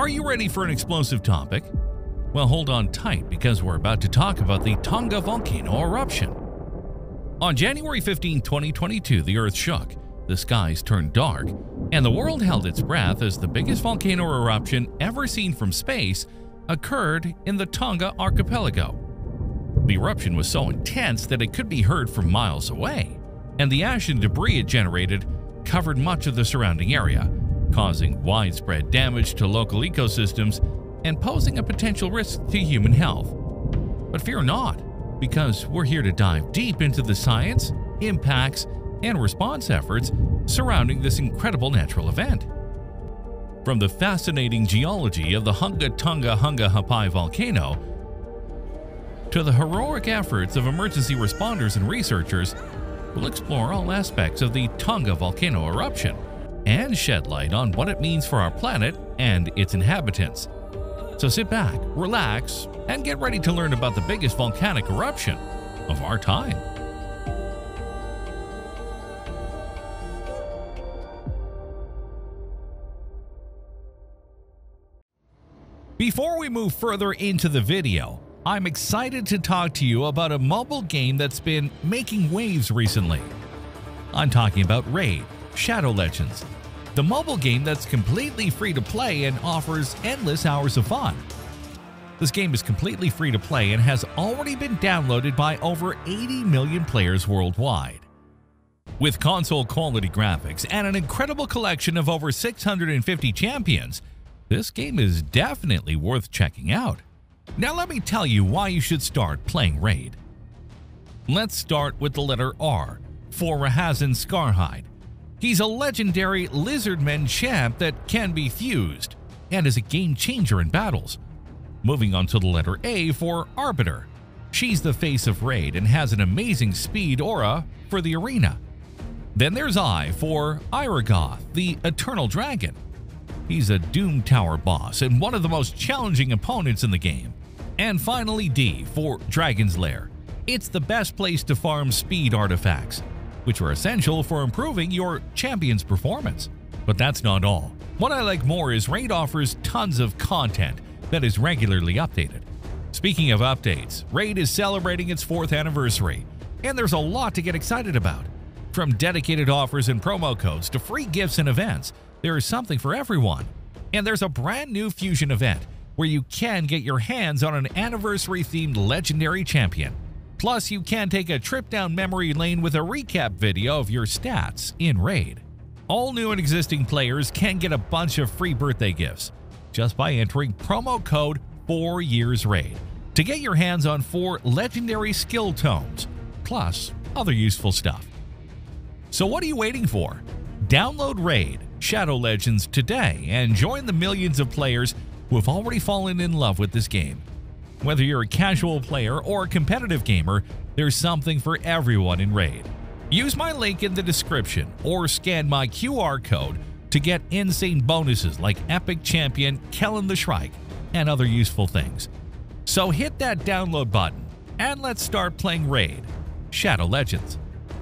Are you ready for an explosive topic? Well, hold on tight because we're about to talk about the Tonga volcano eruption. On January 15, 2022, the Earth shook, the skies turned dark, and the world held its breath as the biggest volcano eruption ever seen from space occurred in the Tonga archipelago. The eruption was so intense that it could be heard from miles away, and the ash and debris it generated covered much of the surrounding area, causing widespread damage to local ecosystems and posing a potential risk to human health. But fear not, because we're here to dive deep into the science, impacts, and response efforts surrounding this incredible natural event. From the fascinating geology of the Hunga Tonga-Hunga Ha'apai volcano to the heroic efforts of emergency responders and researchers, we'll explore all aspects of the Tonga volcano eruption and shed light on what it means for our planet and its inhabitants. So sit back, relax, and get ready to learn about the biggest volcanic eruption of our time. Before we move further into the video, I'm excited to talk to you about a mobile game that's been making waves recently. I'm talking about Raid: Shadow Legends, the mobile game that's completely free to play and offers endless hours of fun. This game is completely free to play and has already been downloaded by over 80 million players worldwide. With console quality graphics and an incredible collection of over 650 champions, this game is definitely worth checking out. Now let me tell you why you should start playing Raid. Let's start with the letter R for Rahazan Scarhide. He's a legendary Lizardmen champ that can be fused and is a game changer in battles. Moving on to the letter A for Arbiter. She's the face of Raid and has an amazing speed aura for the arena. Then there's I for Iragoth, the Eternal Dragon. He's a Doom Tower boss and one of the most challenging opponents in the game. And finally D for Dragon's Lair. It's the best place to farm speed artifacts, which are essential for improving your champion's performance. But that's not all. What I like more is Raid offers tons of content that is regularly updated. Speaking of updates, Raid is celebrating its 4th anniversary, and there's a lot to get excited about. From dedicated offers and promo codes to free gifts and events, there is something for everyone. And there's a brand new fusion event where you can get your hands on an anniversary-themed legendary champion. Plus, you can take a trip down memory lane with a recap video of your stats in Raid. All new and existing players can get a bunch of free birthday gifts just by entering promo code 4YearsRaid to get your hands on 4 legendary skill tomes, plus other useful stuff. So what are you waiting for? Download Raid: Shadow Legends today and join the millions of players who have already fallen in love with this game. Whether you're a casual player or a competitive gamer, there's something for everyone in Raid. Use my link in the description or scan my QR code to get insane bonuses like Epic Champion, Kellen the Shrike, and other useful things. So hit that download button and let's start playing Raid: Shadow Legends.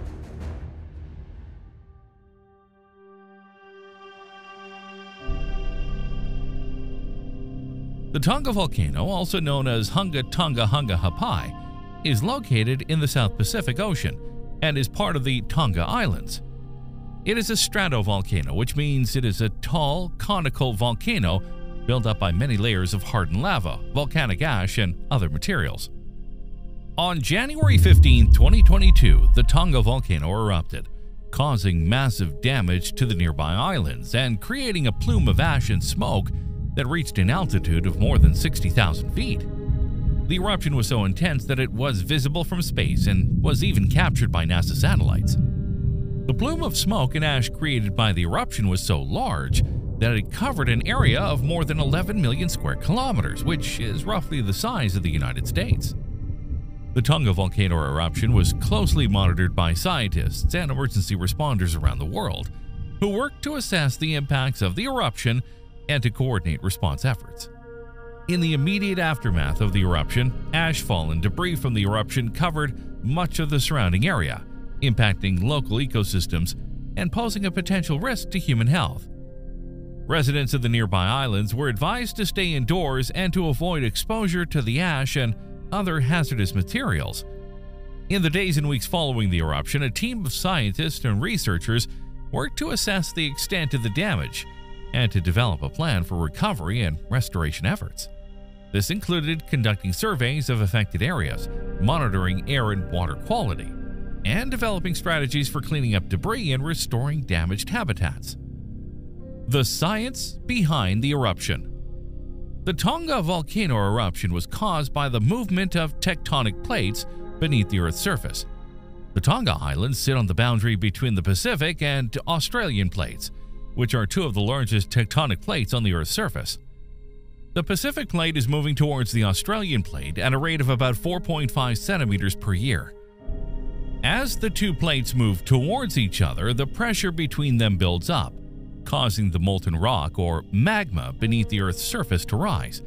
The Tonga volcano, also known as Hunga Tonga-Hunga Ha'apai, is located in the South Pacific Ocean and is part of the Tonga Islands. It is a stratovolcano, which means it is a tall, conical volcano built up by many layers of hardened lava, volcanic ash, and other materials. On January 15, 2022, the Tonga volcano erupted, causing massive damage to the nearby islands and creating a plume of ash and smoke that reached an altitude of more than 60,000 feet. The eruption was so intense that it was visible from space and was even captured by NASA satellites. The plume of smoke and ash created by the eruption was so large that it covered an area of more than 11 million square kilometers, which is roughly the size of the United States. The Tonga volcano eruption was closely monitored by scientists and emergency responders around the world, who worked to assess the impacts of the eruption and to coordinate response efforts. In the immediate aftermath of the eruption, ashfall and debris from the eruption covered much of the surrounding area, impacting local ecosystems and posing a potential risk to human health. Residents of the nearby islands were advised to stay indoors and to avoid exposure to the ash and other hazardous materials. In the days and weeks following the eruption, a team of scientists and researchers worked to assess the extent of the damage and to develop a plan for recovery and restoration efforts. This included conducting surveys of affected areas, monitoring air and water quality, and developing strategies for cleaning up debris and restoring damaged habitats. The science behind the eruption. The Tonga volcano eruption was caused by the movement of tectonic plates beneath the Earth's surface. The Tonga Islands sit on the boundary between the Pacific and Australian plates, which are two of the largest tectonic plates on the Earth's surface. The Pacific plate is moving towards the Australian plate at a rate of about 4.5 centimeters per year. As the two plates move towards each other, the pressure between them builds up, causing the molten rock or magma beneath the Earth's surface to rise.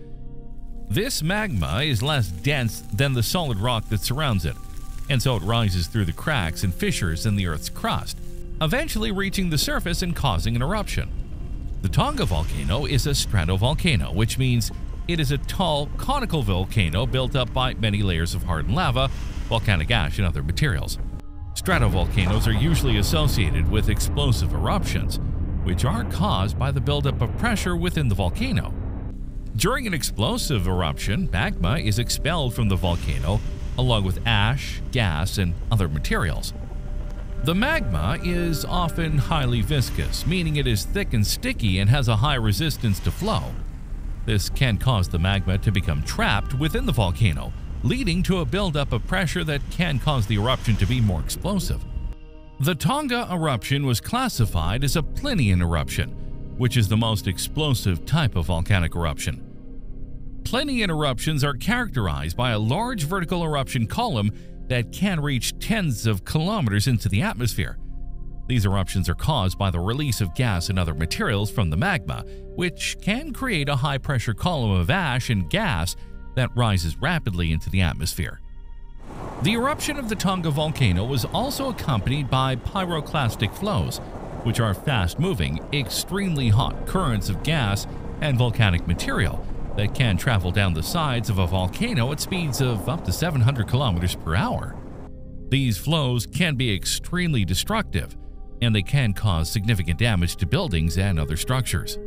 This magma is less dense than the solid rock that surrounds it, and so it rises through the cracks and fissures in the Earth's crust, eventually reaching the surface and causing an eruption. The Tonga volcano is a stratovolcano, which means it is a tall, conical volcano built up by many layers of hardened lava, volcanic ash, and other materials. Stratovolcanoes are usually associated with explosive eruptions, which are caused by the buildup of pressure within the volcano. During an explosive eruption, magma is expelled from the volcano along with ash, gas, and other materials. The magma is often highly viscous, meaning it is thick and sticky and has a high resistance to flow. This can cause the magma to become trapped within the volcano, leading to a buildup of pressure that can cause the eruption to be more explosive. The Tonga eruption was classified as a Plinian eruption, which is the most explosive type of volcanic eruption. Plinian eruptions are characterized by a large vertical eruption column that can reach tens of kilometers into the atmosphere. These eruptions are caused by the release of gas and other materials from the magma, which can create a high-pressure column of ash and gas that rises rapidly into the atmosphere. The eruption of the Tonga volcano was also accompanied by pyroclastic flows, which are fast-moving, extremely hot currents of gas and volcanic material that can travel down the sides of a volcano at speeds of up to 700 kilometers per hour. These flows can be extremely destructive, and they can cause significant damage to buildings and other structures.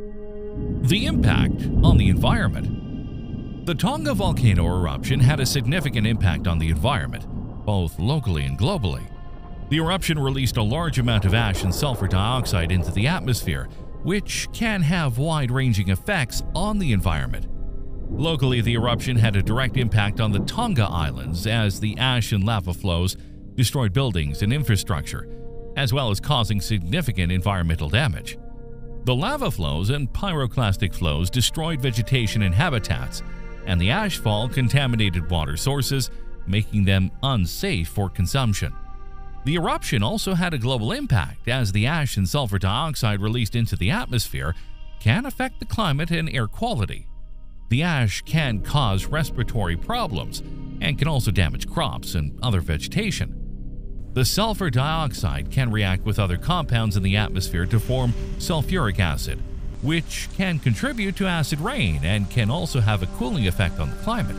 The impact on the environment. The Tonga volcano eruption had a significant impact on the environment, both locally and globally. The eruption released a large amount of ash and sulfur dioxide into the atmosphere, which can have wide-ranging effects on the environment. Locally, the eruption had a direct impact on the Tonga Islands as the ash and lava flows destroyed buildings and infrastructure, as well as causing significant environmental damage. The lava flows and pyroclastic flows destroyed vegetation and habitats, and the ashfall contaminated water sources, making them unsafe for consumption. The eruption also had a global impact as the ash and sulfur dioxide released into the atmosphere can affect the climate and air quality. The ash can cause respiratory problems and can also damage crops and other vegetation. The sulfur dioxide can react with other compounds in the atmosphere to form sulfuric acid, which can contribute to acid rain and can also have a cooling effect on the climate.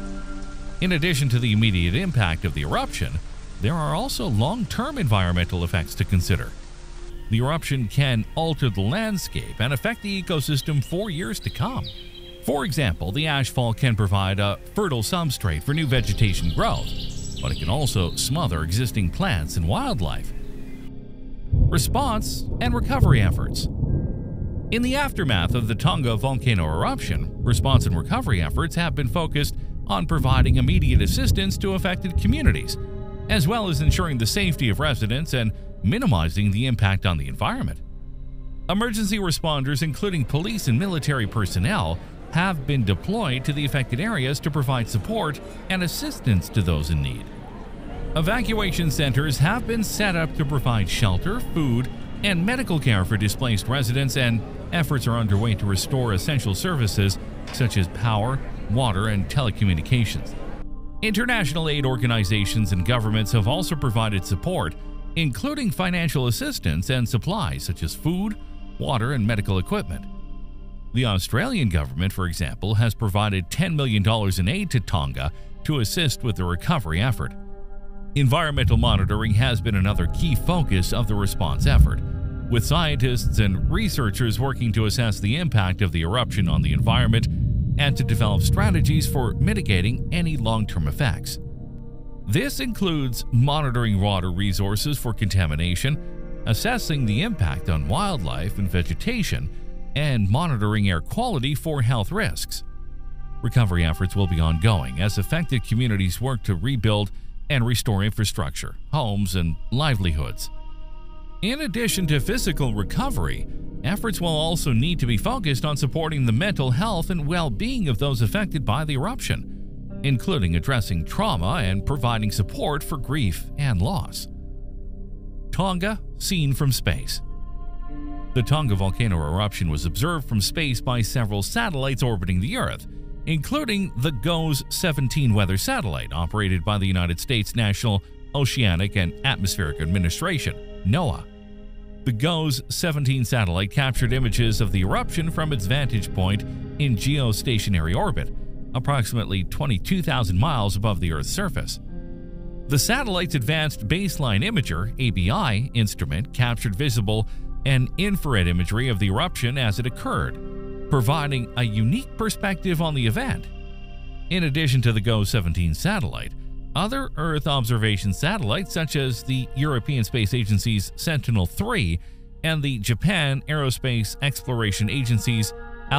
In addition to the immediate impact of the eruption, there are also long-term environmental effects to consider. The eruption can alter the landscape and affect the ecosystem for years to come. For example, the ashfall can provide a fertile substrate for new vegetation growth, but it can also smother existing plants and wildlife. Response and recovery efforts. In the aftermath of the Tonga volcano eruption, response and recovery efforts have been focused on providing immediate assistance to affected communities, as well as ensuring the safety of residents and minimizing the impact on the environment. Emergency responders, including police and military personnel, have been deployed to the affected areas to provide support and assistance to those in need. Evacuation centers have been set up to provide shelter, food, and medical care for displaced residents, and efforts are underway to restore essential services such as power, water, and telecommunications. International aid organizations and governments have also provided support, including financial assistance and supplies such as food, water, and medical equipment. The Australian government, for example, has provided $10 million in aid to Tonga to assist with the recovery effort. Environmental monitoring has been another key focus of the response effort, with scientists and researchers working to assess the impact of the eruption on the environment and to develop strategies for mitigating any long-term effects. This includes monitoring water resources for contamination, assessing the impact on wildlife and vegetation, and monitoring air quality for health risks. Recovery efforts will be ongoing as affected communities work to rebuild and restore infrastructure, homes, and livelihoods. In addition to physical recovery, efforts will also need to be focused on supporting the mental health and well-being of those affected by the eruption, including addressing trauma and providing support for grief and loss. Tonga, seen from space. The Tonga volcano eruption was observed from space by several satellites orbiting the Earth, including the GOES-17 weather satellite operated by the United States National Oceanic and Atmospheric Administration, NOAA. The GOES-17 satellite captured images of the eruption from its vantage point in geostationary orbit, approximately 22,000 miles above the Earth's surface. The satellite's Advanced Baseline Imager (ABI) instrument captured visible and infrared imagery of the eruption as it occurred, providing a unique perspective on the event. In addition to the GOES-17 satellite, other Earth observation satellites such as the European Space Agency's Sentinel-3 and the Japan Aerospace Exploration Agency's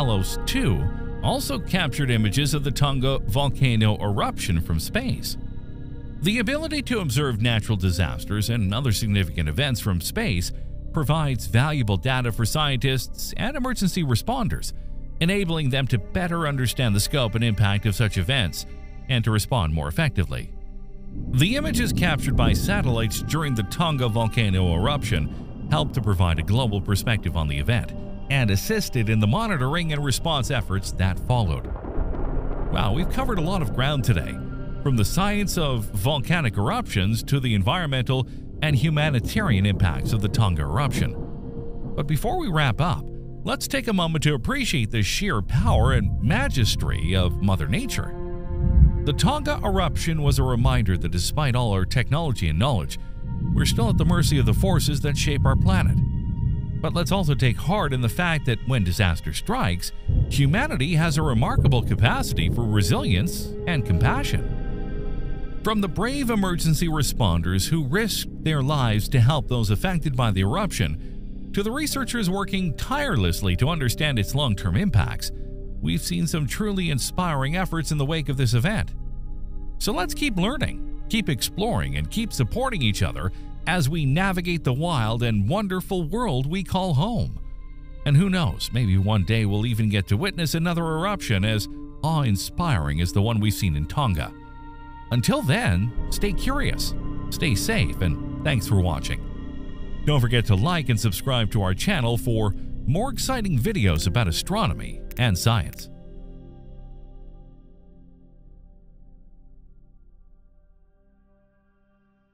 ALOS-2 also captured images of the Tonga volcano eruption from space. The ability to observe natural disasters and other significant events from space provides valuable data for scientists and emergency responders, enabling them to better understand the scope and impact of such events and to respond more effectively. The images captured by satellites during the Tonga volcano eruption helped to provide a global perspective on the event and assisted in the monitoring and response efforts that followed. Wow, we've covered a lot of ground today, from the science of volcanic eruptions to the environmental and humanitarian impacts of the Tonga eruption. But before we wrap up, let's take a moment to appreciate the sheer power and majesty of Mother Nature. The Tonga eruption was a reminder that despite all our technology and knowledge, we're still at the mercy of the forces that shape our planet. But let's also take heart in the fact that when disaster strikes, humanity has a remarkable capacity for resilience and compassion. From the brave emergency responders who risked their lives to help those affected by the eruption, to the researchers working tirelessly to understand its long-term impacts, we've seen some truly inspiring efforts in the wake of this event. So let's keep learning, keep exploring, and keep supporting each other as we navigate the wild and wonderful world we call home. And who knows, maybe one day we'll even get to witness another eruption as awe-inspiring as the one we've seen in Tonga. Until then, stay curious, stay safe, and thanks for watching. Don't forget to like and subscribe to our channel for more exciting videos about astronomy and science.